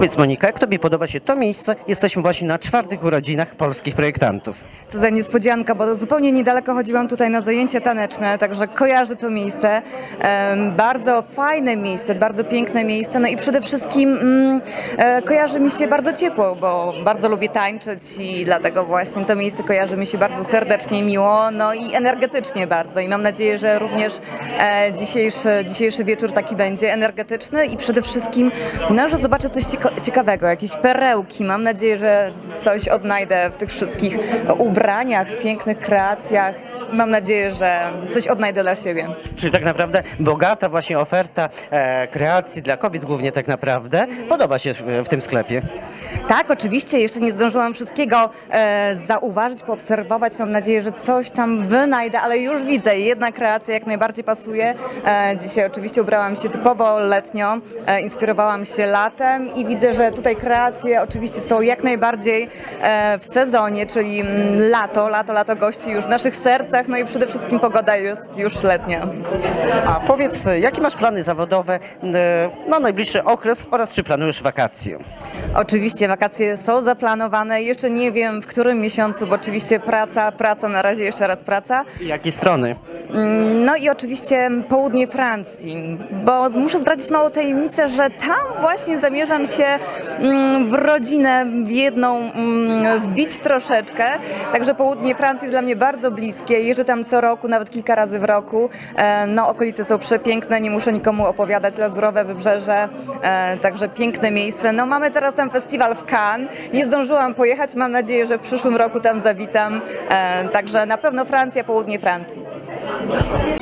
Powiedz Monika, jak Tobie podoba się to miejsce? Jesteśmy właśnie na 4. urodzinach polskich projektantów. Co za niespodzianka, bo zupełnie niedaleko chodziłam tutaj na zajęcia taneczne, także kojarzę to miejsce. Bardzo fajne miejsce, bardzo piękne miejsce, no i przede wszystkim kojarzy mi się bardzo ciepło, bo bardzo lubię tańczyć i dlatego właśnie to miejsce kojarzy mi się bardzo serdecznie, miło, no i energetycznie bardzo i mam nadzieję, że również dzisiejszy wieczór taki będzie energetyczny i przede wszystkim, no, że zobaczę coś ciekawego, jakieś perełki. Mam nadzieję, że coś odnajdę w tych wszystkich ubraniach, pięknych kreacjach. Mam nadzieję, że coś odnajdę dla siebie. Czyli tak naprawdę bogata właśnie oferta kreacji dla kobiet głównie tak naprawdę podoba się w tym sklepie. Tak, oczywiście, jeszcze nie zdążyłam wszystkiego zauważyć, poobserwować. Mam nadzieję, że coś tam wynajdę, ale już widzę, jedna kreacja jak najbardziej pasuje. Dzisiaj oczywiście ubrałam się typowo letnio, inspirowałam się latem i widzę, że tutaj kreacje oczywiście są jak najbardziej w sezonie, czyli lato gości już w naszych sercach, no i przede wszystkim pogoda jest już letnia. A powiedz, jakie masz plany zawodowe na najbliższy okres oraz czy planujesz wakacje? Oczywiście wakacje są zaplanowane, jeszcze nie wiem w którym miesiącu, bo oczywiście praca, na razie jeszcze raz praca. I jakie strony? No i oczywiście południe Francji, bo muszę zdradzić małą tajemnicę, że tam właśnie zamierzam się w rodzinę w jedną wbić troszeczkę, także południe Francji jest dla mnie bardzo bliskie, jeżdżę tam co roku, nawet kilka razy w roku, no okolice są przepiękne, nie muszę nikomu opowiadać, lazurowe wybrzeże, także piękne miejsce. No mamy teraz tam festiwal w Cannes, nie zdążyłam pojechać, mam nadzieję, że w przyszłym roku tam zawitam, także na pewno Francja, południe Francji.